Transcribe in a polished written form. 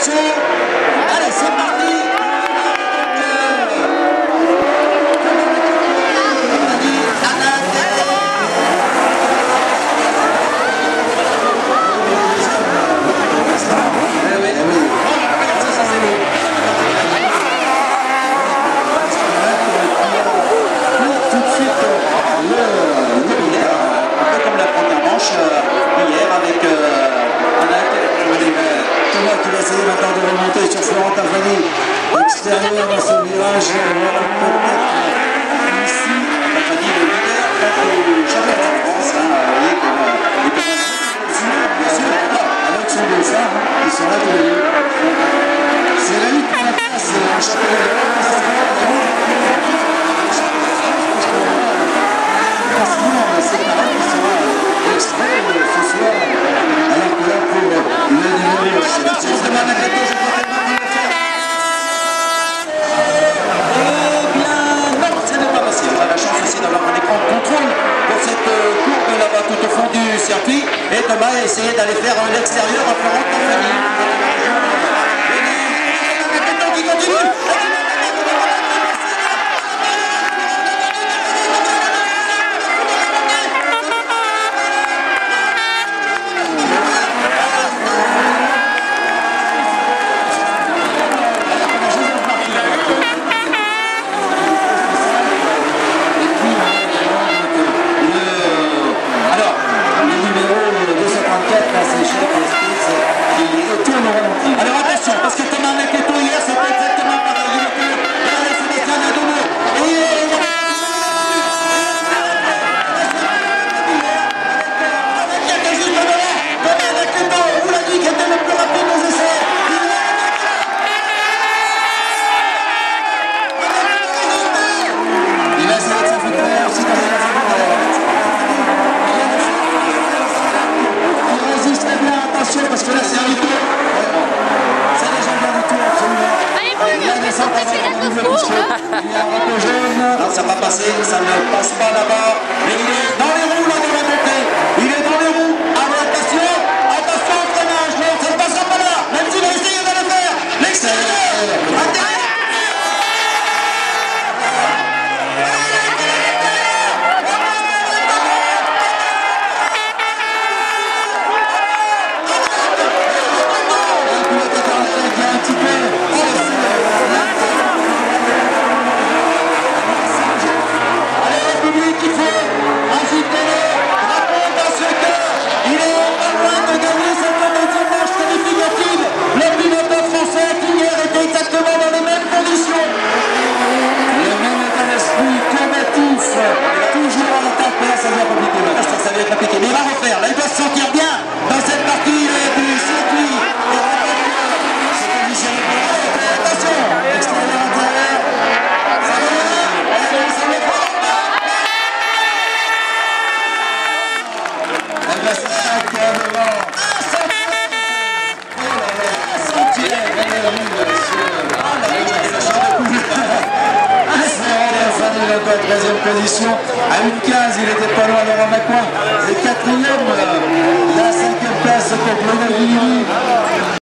chaud. Allez, c'est parti. Maintenant de remonter sur Florent Tafani, extérieur dans ce virage, peut-être ici, Tafani le leader, le champion de France, vous voyez que avec son dauphin, il sera de c'est la lutte pour la place, le championnat de France, c'est pareil qui sera extrait ce soir, alors que là pour le numéro tout au fond du circuit et Thomas a essayé d'aller faire l'extérieur à Florent Tafani. Qui continue. Alors attention, parce que Thomas Naketo hier c'était exactement pareil. Regardez Sébastien Nadomo. Et il y a juste devant Thomas Naketo, on vous l'a dit, qui était le plus rapide aux essais. Il a essayé de s'infiltrer aussi dans la il résiste très bien, attention, parce que là c'est un tour. C'est légendaire du tour, absolument. Il y a des centaines de double jaune. Non, ça va passer, ça ne passe pas là-bas. Mais il est dans les roues là de la montée. Il est dans les roues. Alors attention, attention au freinage. Non, ça ne passera pas là. Même s'il a essayé de le faire. L'extérieur. Mais il va refaire, là il doit se sentir bien dans cette partie du circuit. Attention, extérieur, intérieur. Ça va, elle va s'attaquer devant. Deuxième position, à 1,15, il était pas loin de Laurent Macquois, et quatrième, la cinquième place pour Claude Guilly.